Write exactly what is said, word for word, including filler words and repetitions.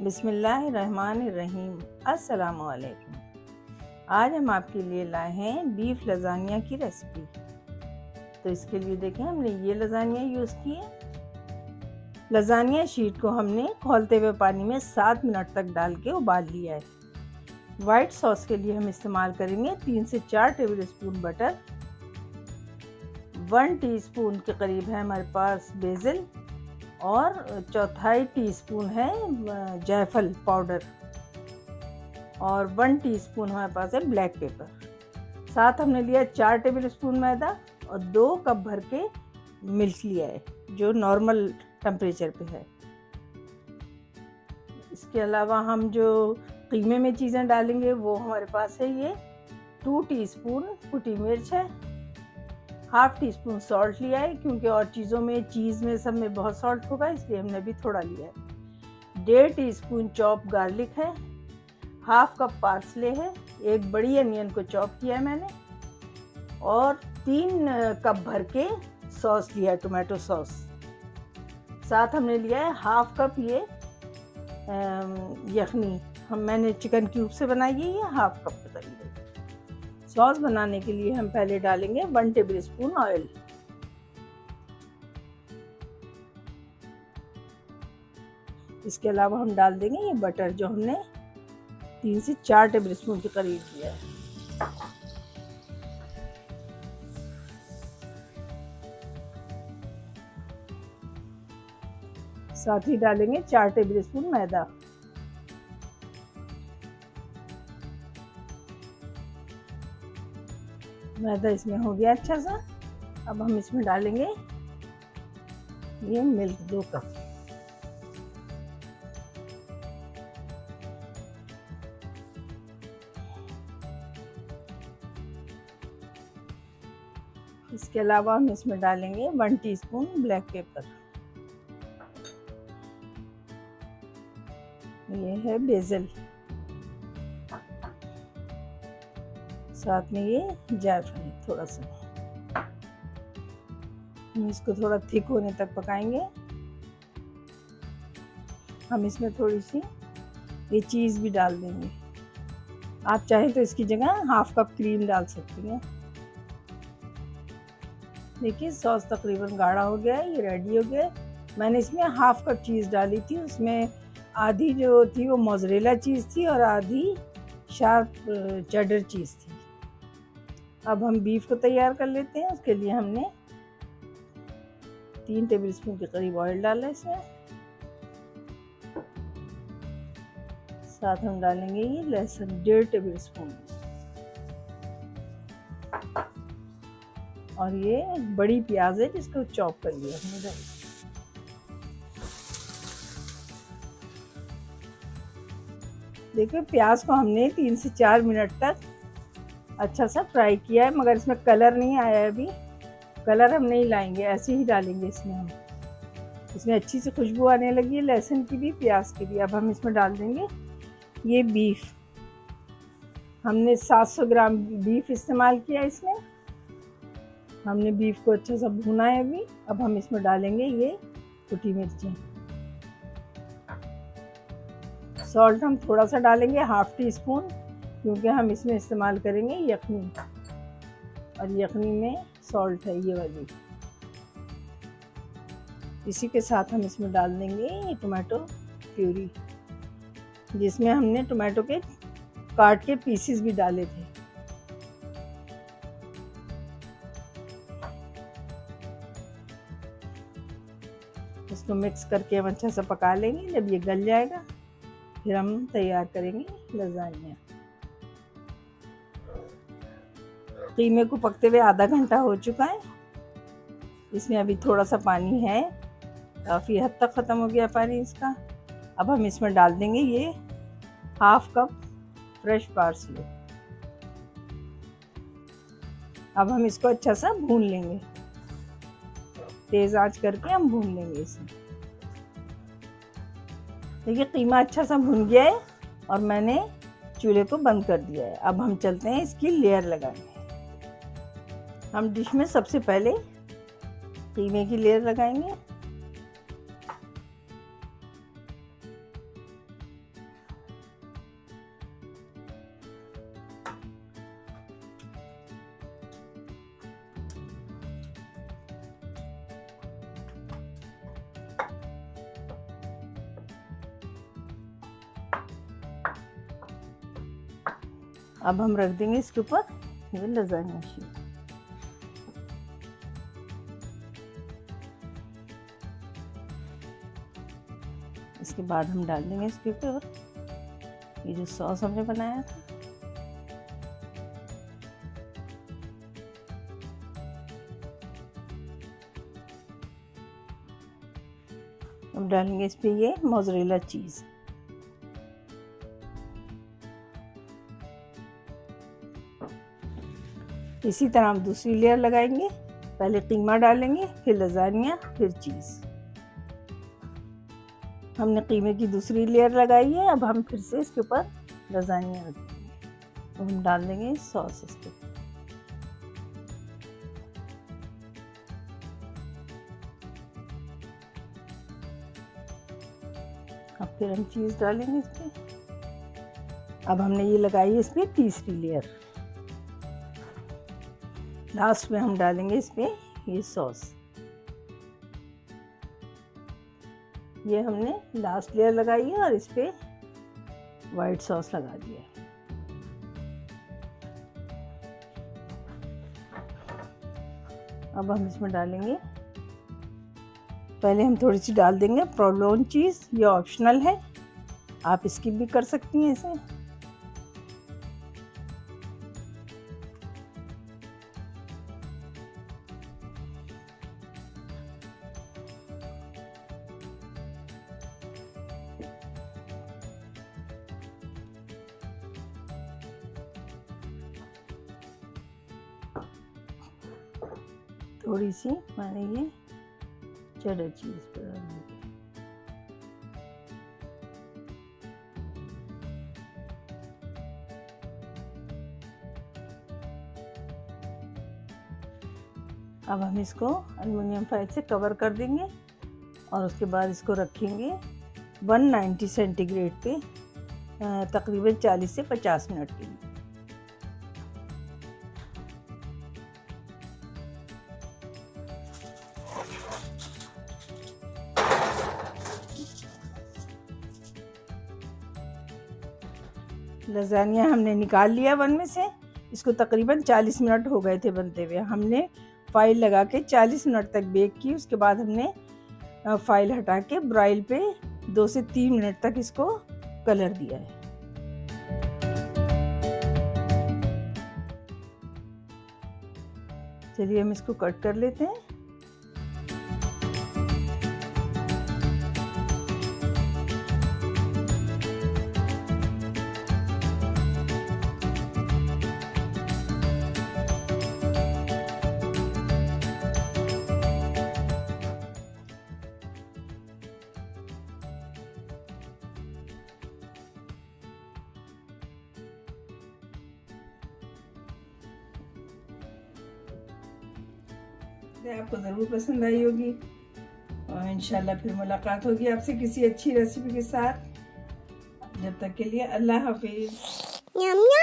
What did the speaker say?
बिस्मिल्लाहिर्रहमानिर्रहीम। अस्सलाम वालेकुम। आज हम आपके लिए लाए हैं बीफ लजानिया की रेसिपी। तो इसके लिए देखें, हमने ये लजानिया यूज़ की है। लजानिया शीट को हमने खौलते हुए पानी में सात मिनट तक डाल के उबाल लिया है। वाइट सॉस के लिए हम इस्तेमाल करेंगे तीन से चार tablespoon butter, one teaspoon के करीब है हमारे पास बेसिल और चौथाई टीस्पून है जायफल पाउडर और वन टीस्पून हमारे पास है ब्लैक पेपर। साथ हमने लिया चार टेबल स्पून मैदा और दो कप भर के मिल्क लिया है जो नॉर्मल टेम्परेचर पे है। इसके अलावा हम जो कीमे में चीज़ें डालेंगे वो हमारे पास है ये टू टीस्पून कुटी मिर्च है, हाफ टी स्पून सॉल्ट लिया है क्योंकि और चीज़ों में चीज़ में सब में बहुत सॉल्ट होगा इसलिए हमने भी थोड़ा लिया है। डेढ़ टी स्पून चॉप गार्लिक है, हाफ कप पार्सले है, एक बड़ी अनियन को चॉप किया है मैंने और तीन कप भर के सॉस लिया है, टोमेटो सॉस। साथ हमने लिया है हाफ कप ये यखनी, हम मैंने चिकन क्यूब से बनाई है, ये हाफ कप के करीब। सॉस बनाने के लिए हम पहले डालेंगे वन टेबल स्पून ऑयल। इसके अलावा हम डाल देंगे ये बटर जो हमने तीन से चार टेबल स्पून के करीब लिया है। साथ ही डालेंगे चार टेबल स्पून मैदा। मैदा इसमें हो गया अच्छा सा। अब हम इसमें डालेंगे ये मिल्क दो कप। इसके अलावा हम इसमें डालेंगे वन टीस्पून ब्लैक पेपर। ये है बेसिल, साथ में ये जायफल थोड़ा सा। हम इसको थोड़ा थिक होने तक पकाएंगे। हम इसमें थोड़ी सी ये चीज़ भी डाल देंगे। आप चाहें तो इसकी जगह हाफ कप क्रीम डाल सकती हैं। देखिए सॉस तकरीबन गाढ़ा हो गया है, ये रेडी हो गया है। मैंने इसमें हाफ कप चीज़ डाली थी, उसमें आधी जो थी वो मोज़रेला चीज़ थी और आधी शार्प चेडर चीज़ थी। अब हम बीफ को तैयार कर लेते हैं। उसके लिए हमने तीन टेबल स्पून के करीब ऑयल डाला है इसमें। साथ हम डालेंगे ये लहसुन डेढ़ टेबल स्पून और ये बड़ी प्याज है जिसको चॉप कर लिया हमने। देखिए प्याज को हमने तीन से चार मिनट तक अच्छा सा फ्राई किया है, मगर इसमें कलर नहीं आया है। अभी कलर हम नहीं लाएंगे, ऐसे ही डालेंगे इसमें हम। इसमें अच्छी सी खुशबू आने लगी है लहसुन की भी, प्याज की भी। अब हम इसमें डाल देंगे ये बीफ। हमने सात सौ ग्राम बीफ इस्तेमाल किया इसमें। हमने बीफ को अच्छा सा भुना है अभी। अब हम इसमें डालेंगे ये कुटी मिर्चें। सॉल्ट हम थोड़ा सा डालेंगे, हाफ टी स्पून, क्योंकि हम इसमें इस्तेमाल करेंगे यखनी और यखनी में सॉल्ट है ये वाली। इसी के साथ हम इसमें डाल देंगे ये टोमेटो प्यूरी, जिसमें हमने टोमेटो के काट के पीसेस भी डाले थे। इसको मिक्स करके हम अच्छा सा पका लेंगे। जब ये गल जाएगा फिर हम तैयार करेंगे लजानिया। कीमे को पकते हुए आधा घंटा हो चुका है। इसमें अभी थोड़ा सा पानी है, काफ़ी हद तक ख़त्म हो गया पानी इसका। अब हम इसमें डाल देंगे ये हाफ कप फ्रेश पार्सले। अब हम इसको अच्छा सा भून लेंगे, तेज़ आंच करके हम भून लेंगे इसे। देखिए कीमा अच्छा सा भुन गया है और मैंने चूल्हे को बंद कर दिया है। अब हम चलते हैं इसकी लेयर लगाने। हम डिश में सबसे पहले कीमे की लेयर लगाएंगे। अब हम रख देंगे इसके ऊपर ये लजानिया शीट। इसके बाद हम डाल देंगे इसके ऊपर ये जो सॉस हमने बनाया था। अब डालेंगे इस पे ये मोज़रेला चीज़। इसी तरह हम दूसरी लेयर लगाएंगे, पहले कीमा डालेंगे, फिर लजानिया, फिर चीज़। हमने कीमे की दूसरी लेयर लगाई है, अब हम फिर से इसके ऊपर लजानिया रखेंगे। अब हम डाल देंगे सॉस इस पे। अब फिर हम चीज़ डालेंगे इस पे। अब हमने ये लगाई है इस पे तीसरी लेयर। लास्ट में हम डालेंगे इस पे ये सॉस। ये हमने लास्ट लेयर लगाई है और इस पे वाइट सॉस लगा दिया है। अब हम इसमें डालेंगे, पहले हम थोड़ी सी डाल देंगे प्रोवोलोन चीज़। ये ऑप्शनल है, आप स्किप भी कर सकती हैं इसे। थोड़ी सी मैंने ये चेडर चीज़ पर डाल दी। अब हम इसको एल्युमिनियम फॉइल से कवर कर देंगे और उसके बाद इसको रखेंगे एक सौ नब्बे सेंटीग्रेड पे तकरीबन चालीस से पचास मिनट के लिए। लजानिया हमने निकाल लिया वन में से। इसको तकरीबन चालीस मिनट हो गए थे बनते हुए। हमने फाइल लगा के चालीस मिनट तक बेक की। उसके बाद हमने फाइल हटा के ब्राइल पे दो से तीन मिनट तक इसको कलर दिया है। चलिए हम इसको कट कर लेते हैं। आपको ज़रूर पसंद आई होगी और इंशाल्लाह फिर मुलाकात होगी आपसे किसी अच्छी रेसिपी के साथ। जब तक के लिए अल्लाह हाफिज़।